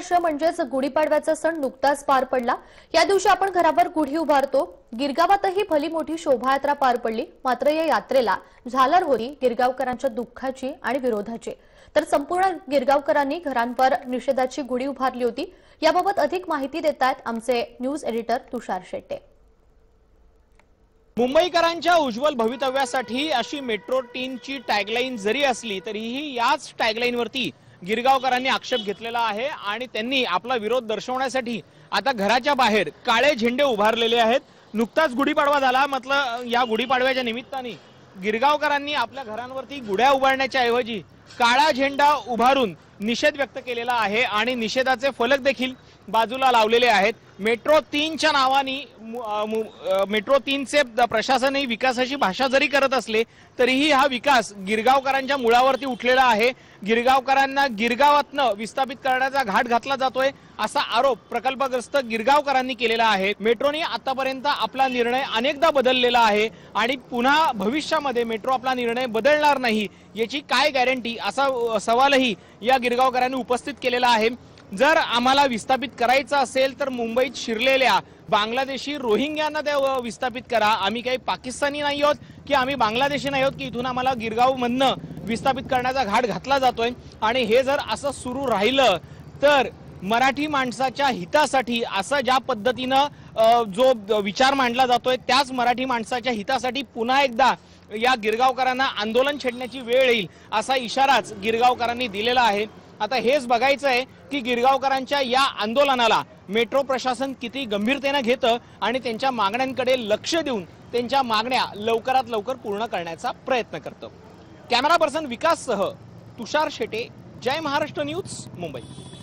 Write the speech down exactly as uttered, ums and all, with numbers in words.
महाराष्ट्र म्हणजेच गुढीपाडव्याचा सण नुकताच पार पडला। या दिवशी आपण घरावर गुढी उभारतो। गिरगावातही भली मोठी शोभायात्रा पार पडली। मात्र या यात्रेला झालर होती गिरगावकरांच्या दुःखाची आणि विरोधाची। तर संपूर्ण गिरगावकरांनी घरांवर निषेधाची गुढी उभारली होती। याबाबत अधिक माहिती देतात आमचे न्यूज एडिटर तुषार शेट्टे। मुंबईकरांच्या उज्ज्वल भवितव्यासाठी अशी मेट्रो तीनची टॅगलाईन जरी असली तरीही याच टॅगलाईनवरती गिरगावकरांनी आक्षेप घेतलेला आहे आणि त्यांनी आपला विरोध दर्शवण्यासाठी आता घराच्या बाहेर काळे झेंडे उभारलेले आहेत। नुकताच गुढीपाडवा झाला, मतलब या गुढीपाडव्याच्या निमित्ताने गिरगावकरांनी आपल्या घरांवरती गुढ्या उभारण्याच्या ऐवजी काळा झेंडा उभारून निषेध व्यक्त केलेला आहे आणि निषेधाचे फलक देखील बाजूला लावलेले आहेत। मेट्रो तीनच्या नावाने मेट्रो तीनचे प्रशासनही विकासाची भाषा जरी करत असले तरीही हा विकास गिरगावकरांच्या मुळावरती उठलेला आहे। गिरगावकरांना गिरगावातनं विस्थापित करण्याचा घाट घातला जातोय असा आरोप प्रकल्पग्रस्त गिरगावकरांनी केलेला आहे। मेट्रोने आतापर्यंत आपला निर्णय अनेकदा बदललेला आहे आणि पुन्हा भविष्यामध्ये मेट्रो आपला निर्णय बदलणार नाही याची काय गॅरंटी असा सवालही या गिरगावकरांनी उपस्थित केलेला आहे। जर आम्हाला विस्थापित करायचं असेल तर मुंबईत शिरलेल्या बांगलादेशी रोहिंग्यांना त्या विस्थापित करा। आम्ही काही पाकिस्तानी नाही आहोत की आम्ही बांगलादेशी नाही आहोत की इथून आम्हाला गिरगावमधनं विस्थापित करण्याचा घाट घातला जातोय। आणि हे जर असं सुरू राहिलं तर मराठी माणसाच्या हितासाठी असं ज्या पद्धतीनं जो विचार मांडला जातोय त्याच मराठी माणसाच्या हितासाठी पुन्हा एकदा या गिरगावकरांना आंदोलन छेडण्याची वेळ येईल असा इशाराच गिरगावकरांनी दिलेला आहे। आता हेच बघायचं आहे की गिरगावकरांच्या या आंदोलनाला मेट्रो प्रशासन किती गंभीरतेने घेतं आणि त्यांच्या मागण्यांकडे लक्ष देऊन त्यांच्या मागण्या लवकरात लवकर पूर्ण करण्याचा प्रयत्न करतं। कॅमेरा पर्सन विकास सह तुषार शेटे, जय महाराष्ट्र न्यूज, मुंबई।